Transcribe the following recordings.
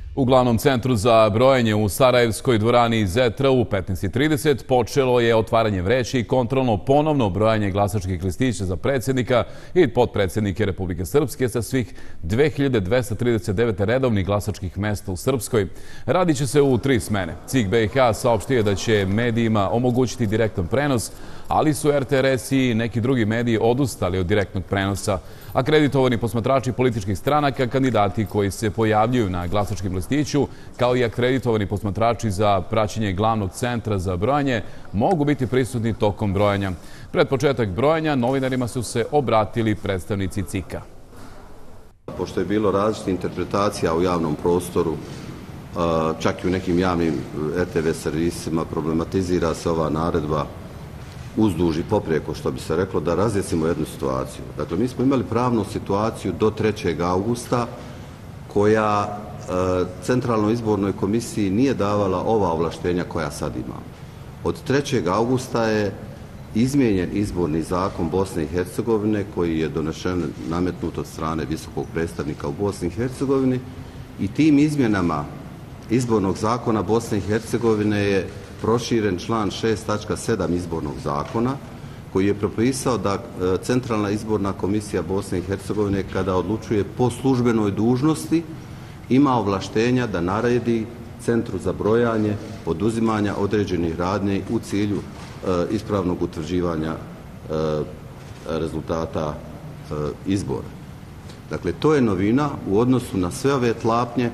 U glavnom centru za brojenje u Sarajevskoj dvorani ZETR u 15:30 počelo je otvaranje vreći i kontrolno ponovno brojanje glasačkih listića za predsjednika i potpredsjednike Republike Srpske sa svih 2239 redovnih glasačkih mesta u Srpskoj. Radit će se u 3 smene. CIK BiH saopštio je da će medijima omogućiti direktan prenos, ali su RTRS i neki drugi mediji odustali od direktnog prenosa. Akreditovani posmatrači političkih stranaka, kandidati koji se pojavljuju na glasačkim listiću, kao i akreditovani posmatrači za praćenje glavnog centra za brojanje, mogu biti prisutni tokom brojanja. Pred početak brojanja novinarima su se obratili predstavnici CIK-a. Pošto je bilo različitih interpretacija u javnom prostoru, čak i u nekim javnim RTV servisima, problematizira se ova naredba uzduž i poprijeko, što bi se reklo, da razjasnimo jednu situaciju. Dakle, mi smo imali pravnu situaciju do 3. augusta koja Centralnoj izbornoj komisiji nije davala ova ovlaštenja koja sad imamo. Od 3. augusta je izmijenjen izborni zakon Bosne i Hercegovine koji je donešen, nametnut od strane visokog predstavnika u Bosni i Hercegovini, i tim izmjenama izbornog zakona Bosne i Hercegovine je proširen član 6.7 izbornog zakona koji je propisao da Centralna izborna komisija Bosne i Hercegovine, kada odlučuje po službenoj dužnosti, ima ovlaštenja da naredi centru za brojanje poduzimanja određenih radnji u cilju ispravnog utvrđivanja rezultata izbora. Dakle, to je novina u odnosu na sve ove tlapnje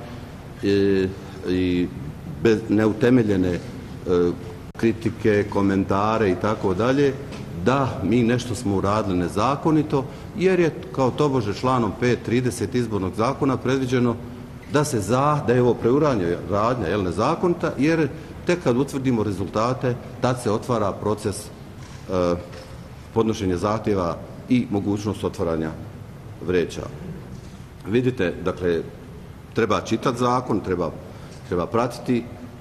i bez neutemeljene kritike, komentare i tako dalje, da mi nešto smo uradili nezakonito, jer je kao tobože članom 5.30 izbornog zakona predviđeno da je ovo preuranjena radnja nezakonita, jer tek kad utvrdimo rezultate, tad se otvara proces podnošenja zahtjeva i mogućnost otvaranja vreća. Vidite, dakle, treba čitati zakon, treba pratiti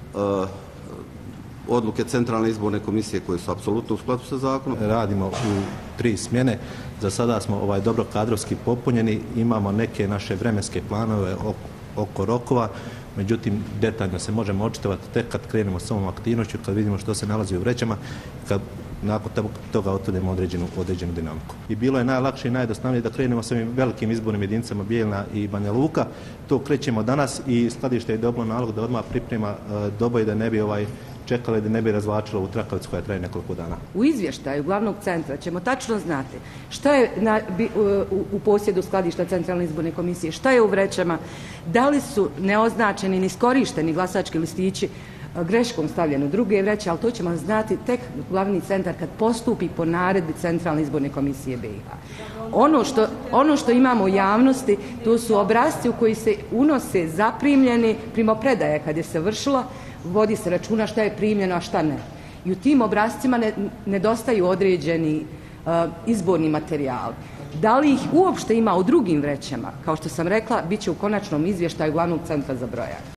odluke Centralne izborne komisije koje su apsolutno u skladu sa zakonom. Radimo u 3 smjene. Za sada smo dobro kadrovski popunjeni. Imamo neke naše vremenske planove oko rokova. Međutim, detaljno se možemo očitovati tek kad krenemo s ovom aktivnošću, kad vidimo što se nalazi u vrećama, kad nakon toga otvrdimo određenu dinamiku. I bilo je najlakše i najjednostavnije da krenemo s ovim velikim izbornim jedinicama Bijeljina i Banja Luka. To krećemo danas i skladište je dobilo nalog da odmah priprema doboj, da ne bi čekali, da ne bi razvlačilo u trakavicu koja traje nekoliko dana. U izvještaju glavnog centra ćemo tačno znati šta je u posjedu skladišta Centralne izborne komisije, šta je u vrećama, da li su neoznačeni ni iskorišteni glasački listići greškom stavljeni u druge vreće, ali to ćemo znati tek glavni centar kad postupi po naredbi Centralne izborne komisije BiH. Ono što imamo u javnosti, to su obrasci u koji se unose zaprimljeni primopredaje kad je se vršilo, vodi se računa šta je primljeno, a šta ne. I u tim obrascima nedostaju određeni izborni materijali. Da li ih uopšte ima u drugim vrećama, kao što sam rekla, bit će u konačnom izvještaju glavnog centra za brojanje.